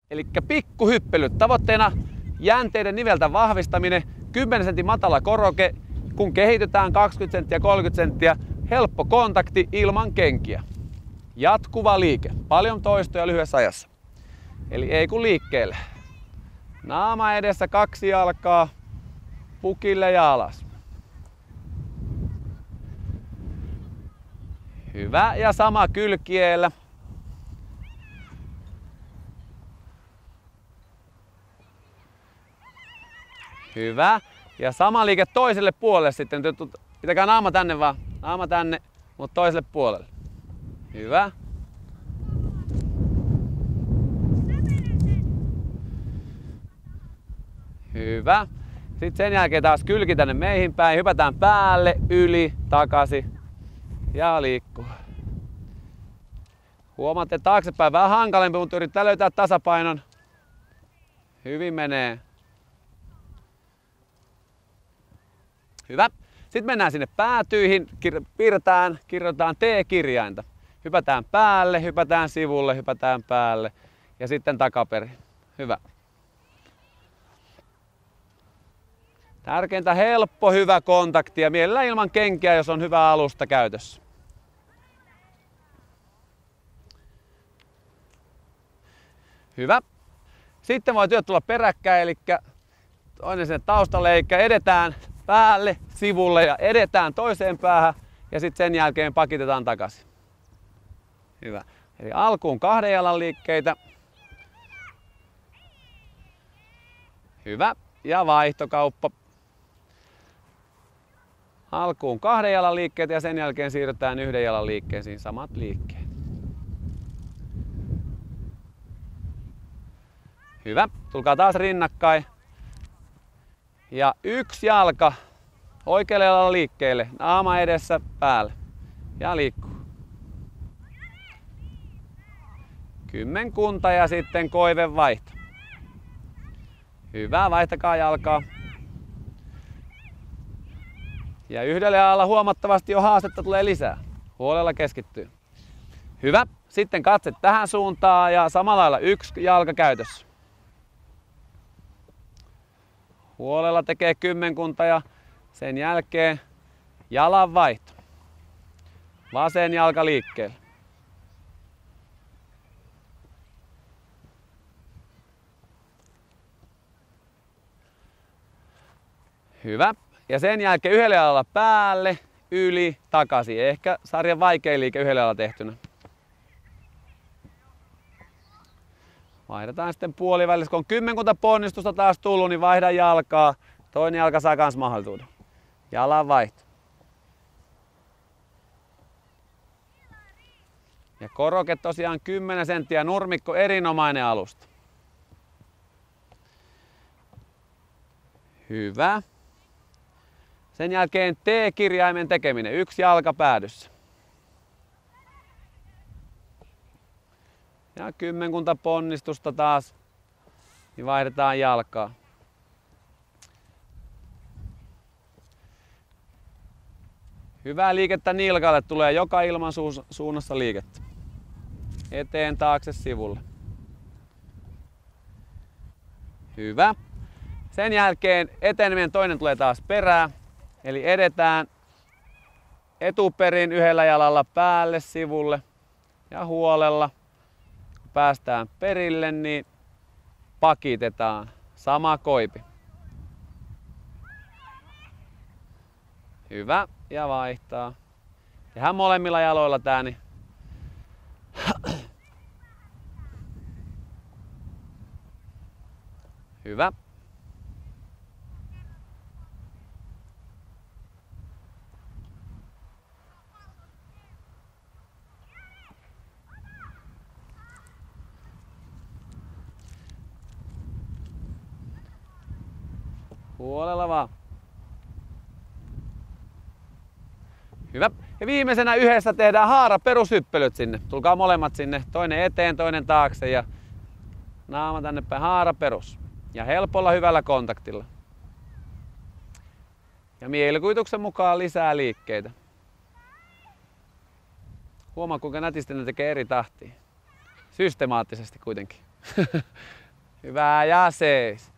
Eli pikkuhyppelyt. Tavoitteena jänteiden niveltä vahvistaminen, 10 sentin matala koroke, kun kehitytään 20 senttiä, 30 senttiä, helppo kontakti ilman kenkiä. Jatkuva liike, paljon toistoja lyhyessä ajassa. Eli ei kun liikkeelle. Naama edessä, 2 jalkaa, pukille ja alas. Hyvä, ja sama kylkiellä. Hyvä. Ja sama liike toiselle puolelle sitten. Pitäkää naama tänne vaan. Naama tänne, mutta toiselle puolelle. Hyvä. Hyvä. Sitten sen jälkeen taas kylki tänne meihin päin. Hypätään päälle, yli, takaisin ja liikkuu. Huomaatte taaksepäin vähän hankalempi, mutta yrittää löytää tasapainon. Hyvin menee. Hyvä. Sitten mennään sinne päätyihin, kirjoitetaan T-kirjainta. Hypätään päälle, hypätään sivulle, hypätään päälle ja sitten takaperin. Hyvä. Tärkeintä helppo, hyvä kontakti ja mielellään ilman kenkiä, jos on hyvä alusta käytössä. Hyvä. Sitten voi työt tulla peräkkäin, eli toinen sinne taustalle, eli edetään päälle, sivulle ja edetään toiseen päähän ja sitten sen jälkeen pakitetaan takaisin. Hyvä. Eli alkuun 2 jalan liikkeitä. Hyvä. Ja vaihtokauppa. Alkuun 2 jalan liikkeitä ja sen jälkeen siirrytään 1 jalan liikkeisiin, samat liikkeet. Hyvä. Tulkaa taas rinnakkain. Ja 1 jalka oikealle jalalla liikkeelle, naama edessä, päälle ja liikkuu. 10 ja sitten koiven vaihto. Hyvä, vaihtakaa jalkaa. Ja 1 jalalla huomattavasti jo haastetta tulee lisää. Huolella keskittyy. Hyvä, sitten katse tähän suuntaan ja samalla lailla 1 jalka käytössä. Huolella tekee 10 ja sen jälkeen jalan vaihto. Vasen jalka liikkeelle. Hyvä. Ja sen jälkeen 1 jalalla päälle, yli, takaisin. Ehkä sarjan vaikein liike 1 jalalla tehtynä. Vaihdetaan sitten puolivälissä. Kun on 10 ponnistusta taas tullut, niin vaihda jalkaa. Toinen jalka saa kans mahdollisuuden. Jalan vaihto. Ja koroke tosiaan 10 senttiä, nurmikko erinomainen alusta. Hyvä. Sen jälkeen T-kirjaimen tekeminen, 1 jalka päädyssä. Ja 10 ponnistusta taas, niin vaihdetaan jalkaa. Hyvää liikettä nilkalle, tulee joka ilman suunnassa liikettä. Eteen, taakse, sivulle. Hyvä. Sen jälkeen eteneminen toinen tulee taas perään. Eli edetään etuperin 1 jalalla päälle, sivulle ja huolella. Kun päästään perille, niin pakitetaan. Sama koipi. Hyvä. Ja vaihtaa. Tehdään molemmilla jaloilla tää, niin hyvä. Huolella vaan. Hyvä. Ja viimeisenä yhdessä tehdään haara perushyppelyt sinne. Tulkaa molemmat sinne. Toinen eteen, toinen taakse ja naama tänne päin. Haara perus. Ja helpolla hyvällä kontaktilla. Ja mielikuvituksen mukaan lisää liikkeitä. Huomaa kuinka nätisti ne tekee eri tahtiin. Systemaattisesti kuitenkin. Hyvä ja seis.